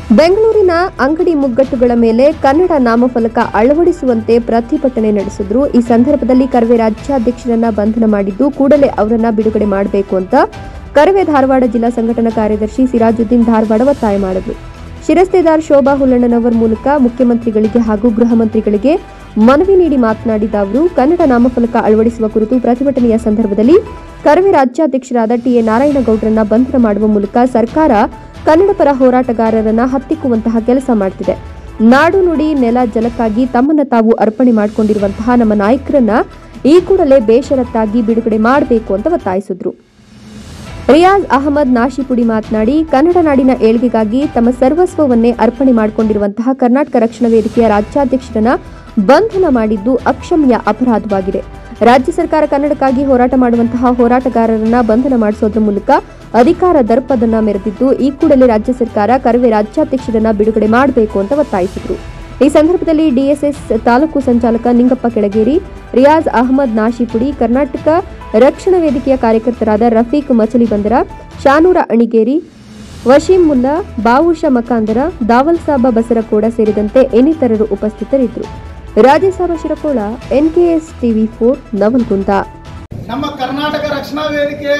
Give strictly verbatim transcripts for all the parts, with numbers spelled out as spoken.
ಬೆಂಗಳೂರಿನ ಅಂಗಡಿ ಮುಗ್ಗಟ್ಟುಗಳ ಮೇಲೆ ಕನ್ನಡ ನಾಮಫಲಕ ಅಳವಡಿಸುವಂತೆ ಪ್ರತಿಭಟನೆ ನಡೆಸಿದ್ರು. ಈ ಸಂದರ್ಭದಲ್ಲಿ ಕರವೇ ರಾಜ್ಯಾಧ್ಯಕ್ಷರನ್ನ ಬಂಧನ ಮಾಡಿದ್ದು ಕೂಡಲೇ ಅವರನ್ನ ಬಿಡುಗಡೆ ಮಾಡಬೇಕು ಅಂತ ಕರವೇ ಧಾರವಾಡ ಜಿಲ್ಲಾ ಸಂಘಟನಾ ಕಾರ್ಯದರ್ಶಿ ಸಿರಾಜುದ್ದೀನ್ ಧಾರವಾಡ ಒತ್ತಾಯ ಮಾಡಿದ್ರು. ಶಿರಸ್ತೇದಾರ್ ಶೋಭಾ ಹುಲ್ಲಣ್ಣನವರ ಮೂಲಕ ಮುಖ್ಯಮಂತ್ರಿಗಳಿಗೆ ಹಾಗೂ ಗೃಹ ಮಂತ್ರಿಗಳಿಗೆ ಮನವಿ ನೀಡಿ ಮಾತನಾಡಿದ ಅವರು, ಕನ್ನಡ ನಾಮಫಲಕ ಅಳವಡಿಸುವ ಕುರಿತು ಪ್ರತಿಭಟನೆಯ ಸಂದರ್ಭದಲ್ಲಿ ಕರವೇ ರಾಜ್ಯಾಧ್ಯಕ್ಷರಾದ ಟಿಎ ನಾರಾಯಣಗೌಡರನ್ನ ಬಂಧನ ಮಾಡುವ ಮೂಲಕ ಸರ್ಕಾರ ಕನ್ನಡ ಪರ ಹೋರಾಟಗಾರರನ್ನ ಹತ್ತಿಕ್ಕುವಂತಹ ಕೆಲಸ ಮಾಡುತ್ತಿದೆ. ನಾಡು ನುಡಿ ನೆಲ ಜಲಕ್ಕಾಗಿ ತಮ್ಮನ್ನ ತಾವು ಅರ್ಪಣೆ ಮಾಡಿಕೊಂಡಿರುವಂತಹ ನಮ್ಮ ನಾಯಕರನ್ನ ಈ ಕೂಡಲೇ ಬೇಷರತ್ತಾಗಿ ಬಿಡುಗಡೆ ಮಾಡಬೇಕು ಅಂತ ಒತ್ತಾಯಿಸಿದ್ರು. ರಿಯಾಜ್ ಅಹಮದ್ ನಾಶಿಪುಡಿ ಮಾತನಾಡಿ, ಕನ್ನಡ ನಾಡಿನ ಏಳ್ಗೆಗಾಗಿ ತಮ್ಮ ಸರ್ವಸ್ವವನ್ನೇ ಅರ್ಪಣೆ ಮಾಡಿಕೊಂಡಿರುವಂತಹ ಕರ್ನಾಟಕ ರಕ್ಷಣಾ ವೇದಿಕೆಯ ರಾಜ್ಯಾಧ್ಯಕ್ಷರನ್ನ ಬಂಧನ ಮಾಡಿದ್ದು ಅಕ್ಷಮ್ಯ ಅಪರಾಧವಾಗಿದೆ. ರಾಜ್ಯ ಸರ್ಕಾರ ಕನ್ನಡಕ್ಕಾಗಿ ಹೋರಾಟ ಮಾಡುವಂತಹ ಹೋರಾಟಗಾರರನ್ನ ಬಂಧನ ಮಾಡಿಸೋದ್ರ ಮೂಲಕ ಅಧಿಕಾರ ದರ್ಪದನ್ನ ಮೆರೆದಿದ್ದು, ಈ ಕೂಡಲೇ ರಾಜ್ಯ ಸರ್ಕಾರ ಕರವೇ ರಾಜ್ಯಾಧ್ಯಕ್ಷರನ್ನ ಬಿಡುಗಡೆ ಮಾಡಬೇಕು ಅಂತ ಒತ್ತಾಯಿಸಿದರು. ಈ ಸಂದರ್ಭದಲ್ಲಿ ಡಿಎಸ್ಎಸ್ ತಾಲೂಕು ಸಂಚಾಲಕ ನಿಂಗಪ್ಪ ಕೆಳಗೇರಿ, ರಿಯಾಜ್ ಅಹಮದ್ ನಾಶಿಪುಡಿ, ಕರ್ನಾಟಕ ರಕ್ಷಣಾ ವೇದಿಕೆಯ ಕಾರ್ಯಕರ್ತರಾದ ರಫೀಕ್ ಮಚಲಿಬಂದರ, ಶಾನೂರ ಅಣಿಗೇರಿ, ವಶೀಂ ಮುಲ್ಲಾ, ಬಾವುಷ ಮಕಾಂದರ, ದಾವಲ್ ಸಾಬ ಬಸರಕೋಡ ಸೇರಿದಂತೆ ಇನ್ನಿತರರು ಉಪಸ್ಥಿತರಿದ್ದರು. Rajesab Shirakol, NKS TV four, Navalgund. ನಮ್ಮ ಕರ್ನಾಟಕ ರಕ್ಷಣಾ ವೇದಿಕೆಯ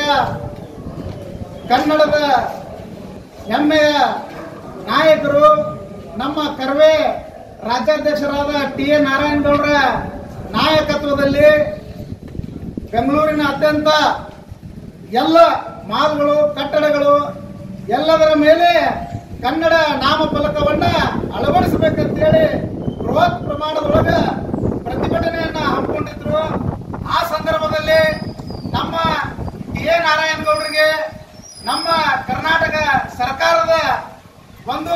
ಕನ್ನಡದ ಹೆಮ್ಮೆಯ ನಾಯಕರು ನಮ್ಮ ಕರವೇ ರಾಜ್ಯಾಧ್ಯಕ್ಷರಾದ ಟಿ ಎ ನಾರಾಯಣಗೌಡರ ನಾಯಕತ್ವದಲ್ಲಿ ಬೆಂಗಳೂರಿನ ಅತ್ಯಂತ ಎಲ್ಲ ಮಾಲ್ಗಳು, ಕಟ್ಟಡಗಳು ಎಲ್ಲದರ ಮೇಲೆ ಕನ್ನಡ ನಾಮಫಲಕವನ್ನ ಅಳವಡಿಸಬೇಕಂತೇಳಿ ಬೃಹತ್ ಪ್ರಮಾಣದೊಳಗ ಪ್ರತಿಭಟನೆಯನ್ನ ಹಮ್ಮಿಕೊಂಡಿದ್ರು. ಆ ಸಂದರ್ಭದಲ್ಲಿ ನಮ್ಮ ಟಿ ಎ ನಾರಾಯಣಗೌಡರಿಗೆ ನಮ್ಮ ಕರ್ನಾಟಕ ಸರ್ಕಾರದ ಒಂದು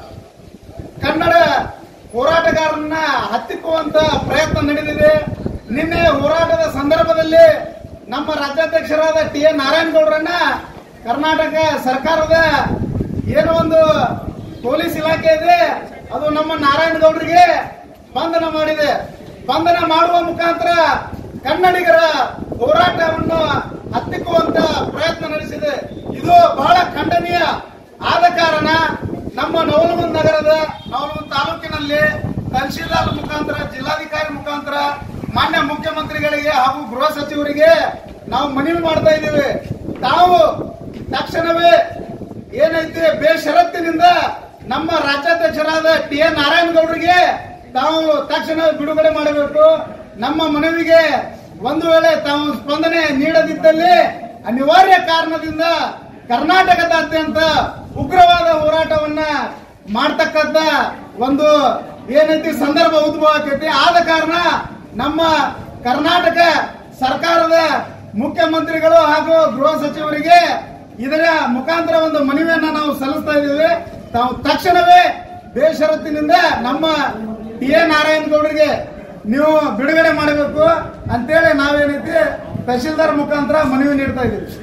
ಕನ್ನಡ ಹೋರಾಟಗಾರರನ್ನ ಹತ್ತಿಕ್ಕುವಂತ ಪ್ರಯತ್ನ ನಡೆದಿದೆ. ನಿನ್ನೆ ಹೋರಾಟದ ಸಂದರ್ಭದಲ್ಲಿ ನಮ್ಮ ರಾಜ್ಯಾಧ್ಯಕ್ಷರಾದ ಟಿ ಎ ನಾರಾಯಣಗೌಡರನ್ನ ಕರ್ನಾಟಕ ಸರ್ಕಾರದ ಏನೋ ಒಂದು ಪೊಲೀಸ್ ಇಲಾಖೆ ಇದೆ, ಅದು ನಮ್ಮ ನಾರಾಯಣಗೌಡರಿಗೆ ಬಂಧನ ಮಾಡಿದೆ. ಬಂಧನ ಮಾಡುವ ಮುಖಾಂತರ ಕನ್ನಡಿಗರ ಹೋರಾಟವನ್ನು ಹತ್ತಿಕ್ಕುವಂತ ಪ್ರಯತ್ನ ನಡೆಸಿದೆ. ಇದು ಬಹಳ ಖಂಡನೀಯ. ಆದ ಕಾರಣ ನಮ್ಮ ನವಲಗುಂದ ನಗರದ ನವಲಗುಂದ ತಾಲೂಕಿನಲ್ಲಿ ತಹಶೀಲ್ದಾರ್ ಮುಖಾಂತರ, ಜಿಲ್ಲಾಧಿಕಾರಿ ಮುಖಾಂತರ ಮಾನ್ಯ ಮುಖ್ಯಮಂತ್ರಿಗಳಿಗೆ ಹಾಗೂ ಗೃಹ ಸಚಿವರಿಗೆ ನಾವು ಮನವಿ ಮಾಡ್ತಾ ಇದ್ದೇವೆ. ತಾವು ತಕ್ಷಣವೇ ಏನೈತಿ ಬೇಷರತ್ತಿನಿಂದ ನಮ್ಮ ರಾಜ್ಯಾಧ್ಯಕ್ಷರಾದ ಟಿ ಎ ನಾರಾಯಣಗೌಡರಿಗೆ ತಾವು ತಕ್ಷಣ ಬಿಡುಗಡೆ ಮಾಡಬೇಕು. ನಮ್ಮ ಮನವಿಗೆ ಒಂದು ವೇಳೆ ತಾವು ಸ್ಪಂದನೆ ನೀಡದಿದ್ದಲ್ಲಿ ಅನಿವಾರ್ಯ ಕಾರಣದಿಂದ ಕರ್ನಾಟಕದಾದ್ಯಂತ ಉಗ್ರವಾದ ಹೋರಾಟವನ್ನ ಮಾಡತಕ್ಕಂತ ಒಂದು ಏನೈತಿ ಸಂದರ್ಭ ಉದ್ಭವ ಆಕೈತಿ. ಆದ ಕಾರಣ ನಮ್ಮ ಕರ್ನಾಟಕ ಸರ್ಕಾರದ ಮುಖ್ಯಮಂತ್ರಿಗಳು ಹಾಗೂ ಗೃಹ ಸಚಿವರಿಗೆ ಇದರ ಮುಖಾಂತರ ಒಂದು ಮನವಿಯನ್ನ ನಾವು ಸಲ್ಲಿಸ್ತಾ ಇದ್ದೇವೆ. ತಾವು ತಕ್ಷಣವೇ ಬೇಷರತ್ತಿನಿಂದ ನಮ್ಮ ಟಿ ಎ ನಾರಾಯಣಗೌಡರಿಗೆ ನೀವು ಬಿಡುಗಡೆ ಮಾಡಬೇಕು ಅಂತೇಳಿ ನಾವೇನೈತಿ ತಹಶೀಲ್ದಾರ್ ಮುಖಾಂತರ ಮನವಿ ನೀಡ್ತಾ ಇದ್ದೀವಿ.